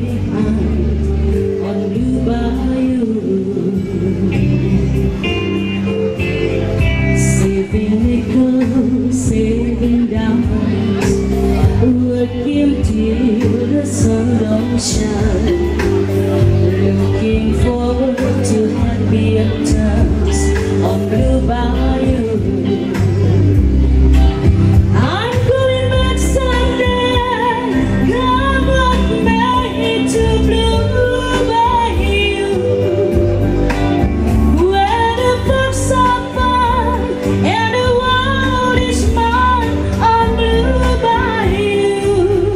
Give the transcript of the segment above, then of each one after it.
behind on Blue Bayou. Saving nickels, saving dimes, working till the sun don't shine. Looking forward to happier times on Blue Bayou. I'm going back Sunday, come with me to Blue Bayou, where the folks are fun and the world is mine on Blue Bayou.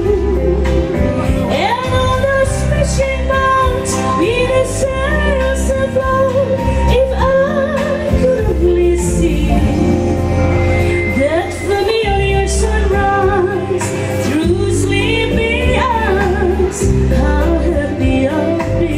And all those fishing boats with the sails afloat, if I could only see that familiar sunrise through sleepy eyes, how happy I'll be.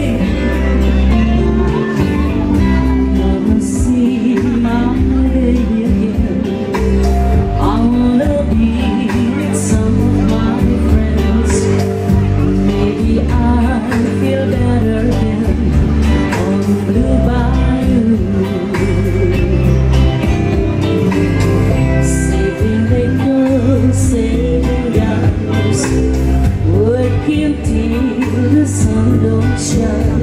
Gonna see my baby again. I wanna be with some of my friends. Maybe I'll feel better then on Blue Bayou. Saving nickels, saving dimes, working till the sun don't shine.